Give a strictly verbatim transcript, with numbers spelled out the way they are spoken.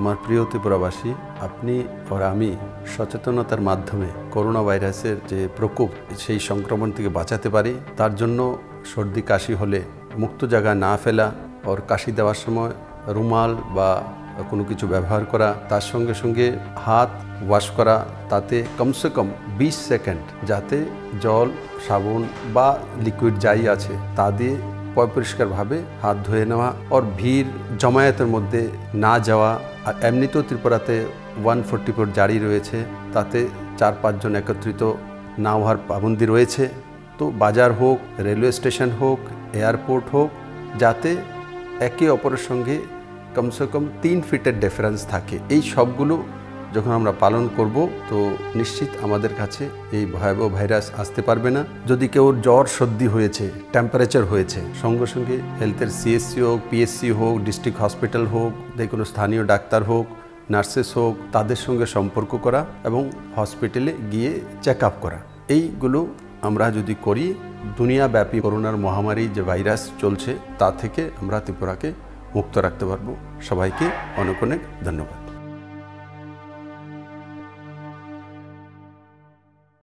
আমার প্রিয় ত্রিপুরাবাসী, আপনি আর আমি সচেতনতার মাধ্যমে করোনা ভাইরাসের যে প্রকোপ সেই সংক্রমণ থেকে বাঁচাতে পারি। তার জন্য সর্দি কাশি হলে মুক্ত জায়গা না ফেলা, আর কাশি দেওয়ার সময় রুমাল বা কোনো কিছু ব্যবহার করা, তার সঙ্গে সঙ্গে হাত ওয়াশ করা, তাতে কমসে কম বিশ সেকেন্ড যাতে জল, সাবুন বা লিকুইড যাই আছে তা দিয়ে পরিষ্কারভাবে হাত ধুয়ে নেওয়া, আর ভিড় জমায়েতের মধ্যে না যাওয়া। আর এমনিতেও ত্রিপুরাতে ওয়ান ফোরটি ফোর জারি রয়েছে, তাতে চার পাঁচজন একত্রিত না হওয়ার পাবন্দি রয়েছে। তো বাজার হোক, রেলওয়ে স্টেশন হোক, এয়ারপোর্ট হোক, যাতে একে অপরের সঙ্গে কমসে কম তিন ফিটের ডিফারেন্স থাকে। এই সবগুলো যখন আমরা পালন করব তো নিশ্চিত আমাদের কাছে এই ভয়াবহ ভাইরাস আসতে পারবে না। যদি কেউ জ্বর সর্দি হয়েছে, টেম্পারেচার হয়েছে, সঙ্গে সঙ্গে হেলথের সিএসসি হোক, পিএসসি হোক, ডিস্ট্রিক্ট হসপিটাল হোক, যে কোনো স্থানীয় ডাক্তার হোক, নার্সেস হোক, তাদের সঙ্গে সম্পর্ক করা এবং হসপিটালে গিয়ে চেক আপ করা। এইগুলো আমরা যদি করি, দুনিয়াব্যাপী করোনার মহামারী যে ভাইরাস চলছে তা থেকে আমরা ত্রিপুরাকে মুক্ত রাখতে পারবো। সবাইকে অনেক অনেক ধন্যবাদ।